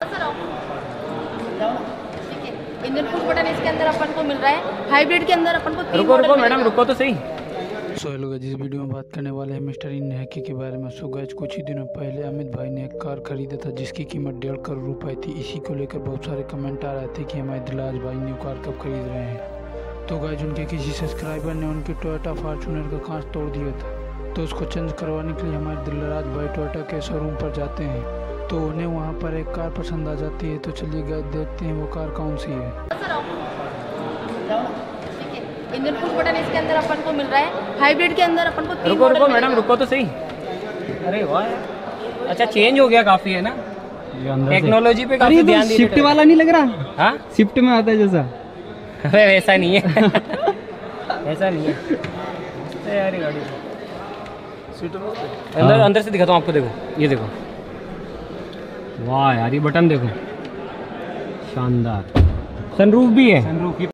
Engine push button इसके अंदर अपन को मिल रहा है। हाइब्रिड के अंदर अपन को रुको मैडम, रुको तो सही। सो हेलो गाइस, इस वीडियो में बात करने वाले हैं मिस्टर इन हैकी के बारे में। सो गाइस, कुछ ही दिनों पहले अमित भाई ने एक कार खरीदा था जिसकी कीमत 1.5 करोड़ रुपए थी। इसी को लेकर बहुत सारे कमेंट आ रहे थे कि हमारे दिलराज भाई न्यू कार कब खरीद रहे हैं। तो गाइस, उनके किसी सब्सक्राइबर ने उनकी टोयोटा फॉर्च्यूनर का कांच तोड़ दिया था, तो उसको चेंज करवाने के लिए हमारे दिलराज भाई टोयोटा के शोरूम पर जाते हैं। तो उन्हें वहाँ पर एक कार पसंद आ जाती है। तो चलिए गाइस, देखते हैं वो कार कौन सी है। इंजन पुश बटन इसके अंदर अपन को मिल रहा है। हाइब्रिड के अंदर अपन को रुको मैडम, रुको तो सही। अरे वाह, अच्छा चेंज हो गया काफी है ना, टेक्नोलॉजी पे काफी ध्यान दे। शिफ्ट वाला नहीं लग रहा? हाँ, शिफ्ट में आता है जैसा। अरे वैसा नहीं है ऐसा नहीं है यार। गाड़ी अंदर से दिखाता हूँ आपको। देखो, ये देखो, वाह यार, ये बटन देखो, शानदार। सनरूफ भी है। सनरूफ